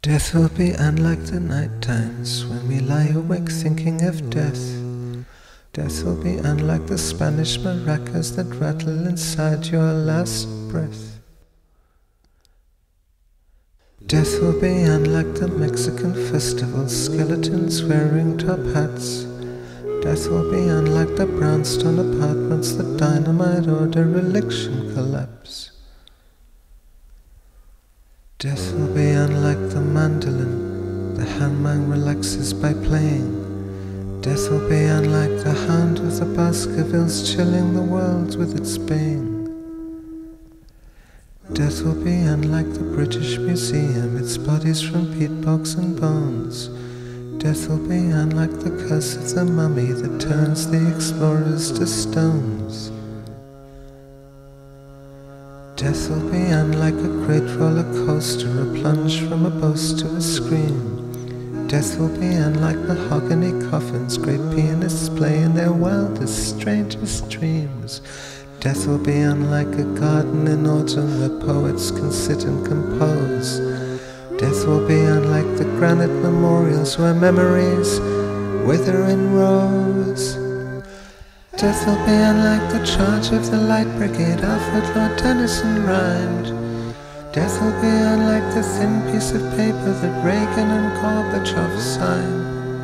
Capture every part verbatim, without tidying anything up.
Death will be unlike the night times when we lie awake thinking of death. Death will be unlike the Spanish maracas that rattle inside your last breath. Death will be unlike the Mexican festival skeletons wearing top hats. Death will be unlike the brownstone apartments that dynamite or dereliction collapse. Death will be unlike the mandolin the handman relaxes by playing. Death will be unlike the hound of the Baskervilles chilling the world with its baying. Death will be unlike the British Museum, its bodies from peat bogs and bones. Death will be unlike the curse of the mummy that turns the explorers to stones. Death will be unlike a great roller coaster, a plunge from a boast to a scream. Death will be unlike mahogany coffins great pianists play in their wildest, strangest dreams. Death will be unlike a garden in autumn where poets can sit and compose. Death will be unlike the granite memorials where memories wither in rows. Death will be unlike the charge of the Light Brigade Alfred Lord Tennyson rhymed. Death will be unlike the thin piece of paper that Reagan and Gorbachev signed.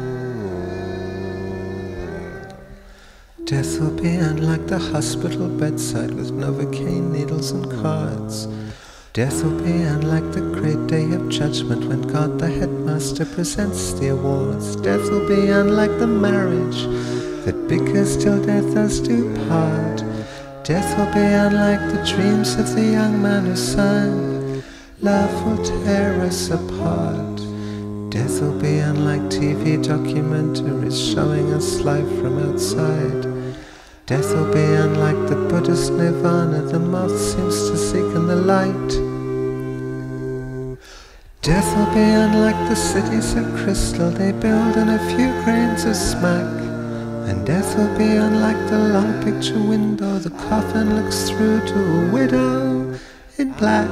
Death will be unlike the hospital bedside with Novocaine needles and cards. Death will be unlike the great day of judgment when God the headmaster presents the awards. Death will be unlike the marriage that bickers till death us do part. Death will be unlike the dreams of the young man who sang, love will tear us apart. Death will be unlike T V documentaries showing us life from outside. Death will be unlike the Buddhist nirvana the moth seems to seek in the light. Death will be unlike the cities of crystal they build in a few grains of smack. And death will be unlike the long picture window the coffin looks through to a widow in black.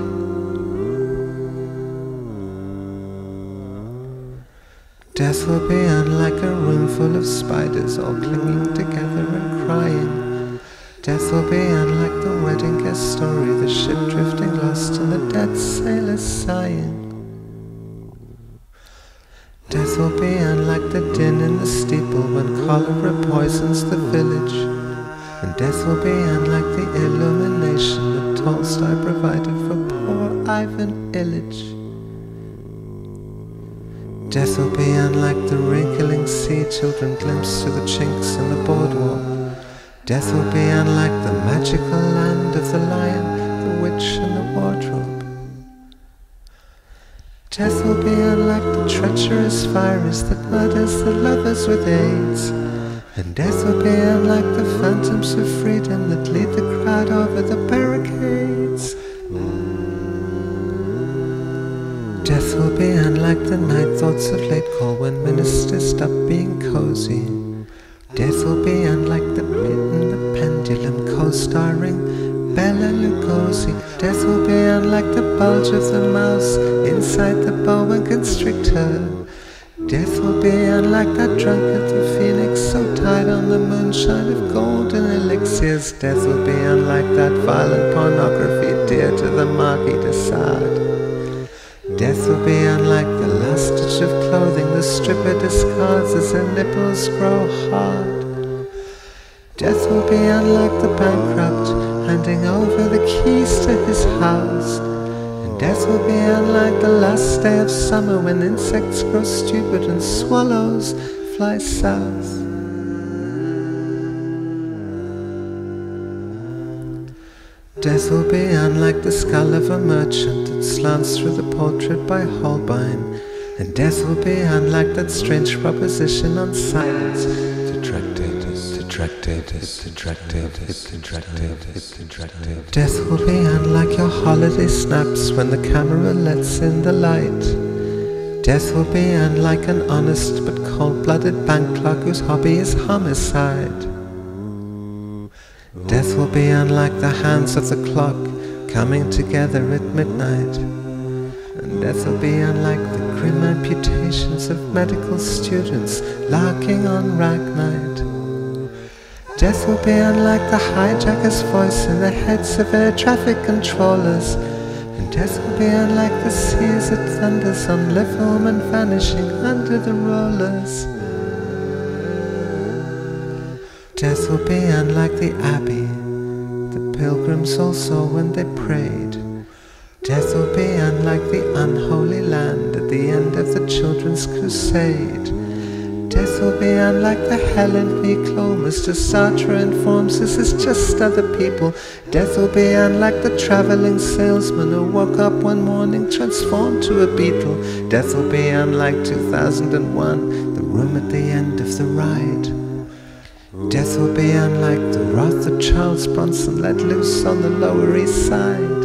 Death will be unlike a room full of spiders all clinging together and crying. Death will be unlike the wedding guest story, the ship drifting lost and the dead sailors sighing. Death will be unlike the din in the steeple when cholera poisons the village. And death will be unlike the illumination that Tolstoy provided for poor Ivan Illich. Death will be unlike the wrinkling sea children glimpsed through the chinks in the boardwalk. Death will be unlike the magical land of the lion, the witch and the wardrobe. Death will be unlike the treacherous virus that murders the lovers with AIDS. And death will be unlike the phantoms of freedom that lead the crowd over the barricades. Death will be unlike the night thoughts of late call when ministers stop being cozy. Death will be unlike the pit and the pendulum co-starring Bela Lugosi. Death will be unlike the bulge of the mouse inside the boa constrictor. Death will be unlike that drunk at the Phoenix so tied on the moonshine of golden elixirs. Death will be unlike that violent pornography dear to the Marquis de Sade. Death will be unlike the last stitch of clothing the stripper discards as her nipples grow hard. Death will be unlike the bankrupt handing over the keys to his house. And death will be unlike the last day of summer when insects grow stupid and swallows fly south. Death will be unlike the skull of a merchant that slants through the portrait by Holbein. And death will be unlike that strange proposition on silence. Detracted, detracted, detracted, detracted, detracted. Death will be unlike your holiday snaps when the camera lets in the light. Death will be unlike an honest but cold-blooded bank clerk whose hobby is homicide. Death will be unlike the hands of the clock coming together at midnight. And Death will be unlike the grim amputations of medical students larking on rag night. Death will be unlike the hijacker's voice in the heads of air traffic controllers. And death will be unlike the sea as it thunders on Liverpool vanishing under the rollers. Death will be unlike the abbey the pilgrims all saw when they prayed. Death will be unlike the unholy land at the end of the children's crusade. Death will be unlike the hell in we clomb, as Sartre informs us it's just other people. Death will be unlike the travelling salesman who woke up one morning transformed to a beetle. Death will be unlike two thousand one, the room at the end of the ride. Death will be unlike the wrath that Charles Bronson let loose on the Lower East Side.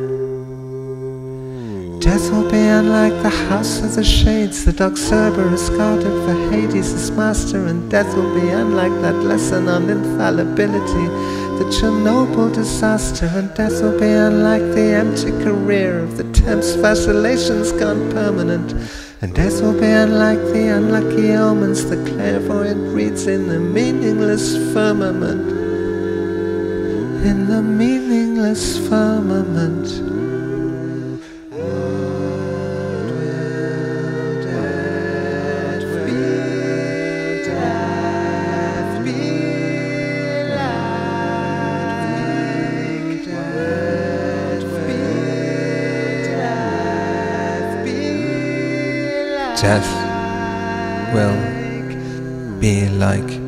Death will be unlike the house of the shades that Cerberus guarded for Hades' master, and death will be unlike that lesson on infallibility, the Chernobyl disaster, and death will be unlike the empty career of the temp's vacillations gone permanent, and death will be unlike the unlucky omens the clairvoyant reads in the meaningless firmament, in the meaningless firmament. Death will be like